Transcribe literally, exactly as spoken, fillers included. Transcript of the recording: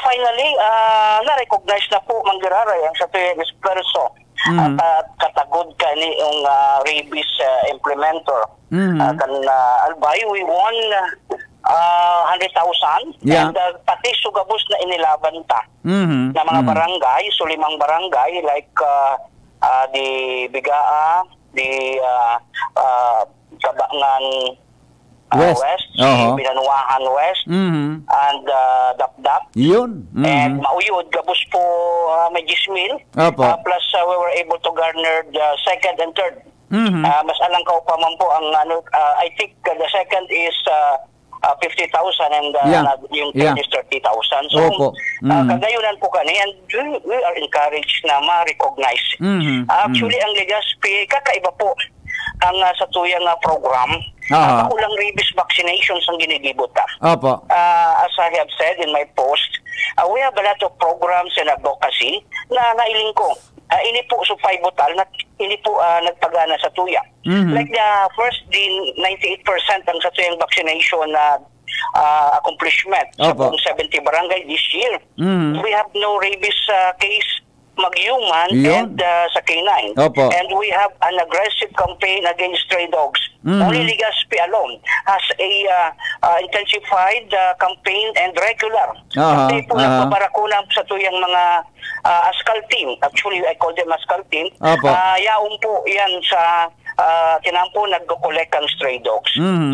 finally, uh, na-recognize na po manggiraray ang sa tuyang esperso Mm. at uh, katagod ka ni yung uh, rabies uh, implementer. Mm. Uh, kan uh, Albay, we won uh, one hundred thousand Yeah. and uh, pati sugabos na inilaban ta Mm-hmm. na mga Mm-hmm. barangay, so limang barangay like uh, uh, di Bigaa, di uh, uh, Kabangan uh, West. West, Oo. si Binanuahan West, Mm-hmm. and uh, Dapdap. Yun. And Mm-hmm. mauyod, gabos po uh, may Gismil. Opo. Uh, plus uh, we were able to garner the second and third. Mm-hmm. Uh, mas alang ka pa man po ang ano, uh, I think uh, the second is uh, uh, fifty thousand and uh, Yeah. yung Yeah. third is thirty thousand. So, Opo. uh, Mhm. kagayunan po kani and we, we are encouraged na ma-recognize. Mhm. Actually, ang Legazpi, kakaiba po ang uh, sa tuyang uh, program. Aha. Uh, kulang rabies vaccinations ang ginigibot ta. Opo. Uh, as I have said in my post, uh, we have a lot of programs and advocacy na nailing ko. Uh, ini po sa five butal na ini po uh, nagpagana sa tuya. Mhm. Like the first din ninety-eight percent ang sa tuyang vaccination na uh, accomplishment sa Opo. buong seventy barangay this year. Mhm. We have no rabies uh, case mag-human Yun. and uh, sa canine. Opo. And we have an aggressive campaign against stray dogs. Mhm. Only Legazpi alone has a uh, uh, intensified uh, campaign and regular. Aha, Pati po aha. nagbabarakuna sa tuyang mga uh, ASCAL team. Actually, I call them ASCAL team. Opo. Uh, yaon po yan sa uh, tinampo nagko-collect ang stray dogs. Mhm.